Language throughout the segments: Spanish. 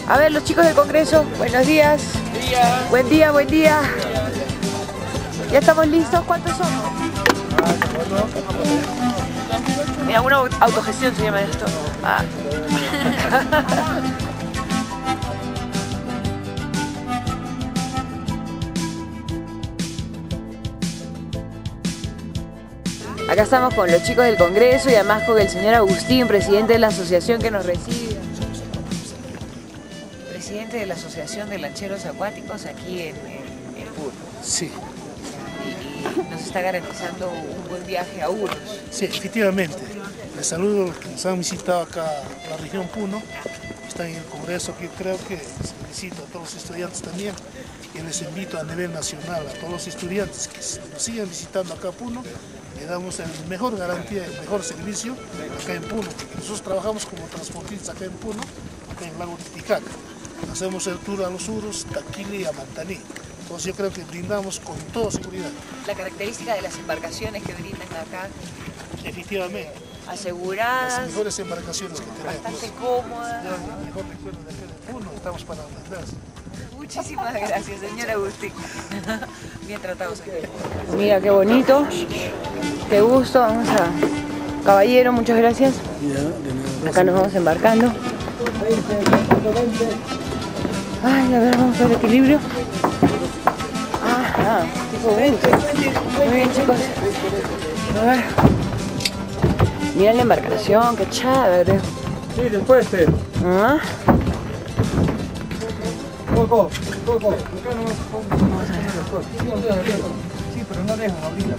A ver, los chicos del Congreso, buenos días. Buen día, buen día. ¿Ya estamos listos? ¿Cuántos somos? Mira, una autogestión se llama esto. Ah. Acá estamos con los chicos del Congreso y además con el señor Agustín, presidente de la asociación que nos recibe. Presidente de la Asociación de Lancheros Acuáticos aquí en Puno. Sí. Y nos está garantizando un buen viaje a Uros. Sí, efectivamente. Les saludo a los que nos han visitado acá a la región Puno. Están en el Congreso, que creo que les felicito a todos los estudiantes también. Y les invito a nivel nacional a todos los estudiantes que nos sigan visitando acá a Puno. Le damos la mejor garantía, el mejor servicio acá en Puno. Porque nosotros trabajamos como transportistas acá en Puno, acá en el lago Titicaca. Hacemos el tour a los Uros, Taquili y Amantaní. Entonces yo creo que brindamos con toda seguridad. La característica de las embarcaciones que brindan acá. Efectivamente. Aseguradas. Las mejores embarcaciones que tenemos. Bastante cómodas. El mejor recuerdo de acá de Puno, estamos para hablar. Muchísimas gracias, señor Agustín. Bien tratados aquí. Mira qué bonito. Qué gusto. Vamos a... Caballero, muchas gracias. Acá nos vamos embarcando. Ay, a ver, vamos a ver el equilibrio. Ah, tipo 20. Muy bien, chicos. A ver. Miren la embarcación, qué chévere. Sí, después ¿Ah? Coco. Sí, pero no dejan abrirla.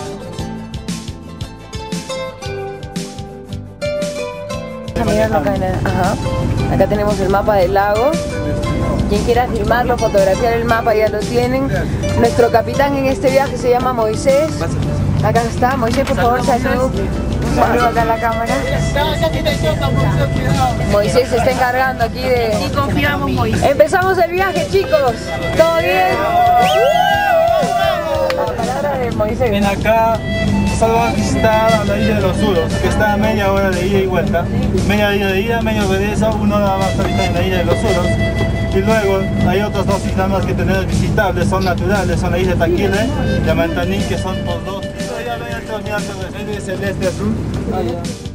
A mirarlo acá, ajá. Acá tenemos el mapa del lago. Quien quiera filmarlo, fotografiar el mapa ya lo tienen. Nuestro capitán en este viaje se llama Moisés. Acá está, Moisés, por favor, salud. Un saludo acá a la cámara. Moisés se está encargando aquí de... Y confiamos, Moisés. Empezamos el viaje, chicos. ¿Todo bien? La palabra de Moisés. Ven acá, solo vas a visitar a la isla de los Uros, que está a media hora de ida y vuelta. Media hora de ida, media hora de regreso, 1 hora vas a visitar en la isla de los Uros. Y luego hay otras 2 islas más que tenemos visitables, son naturales, son la isla de Taquile y Amantaní, que son por 2. Ya ven, es celeste azul.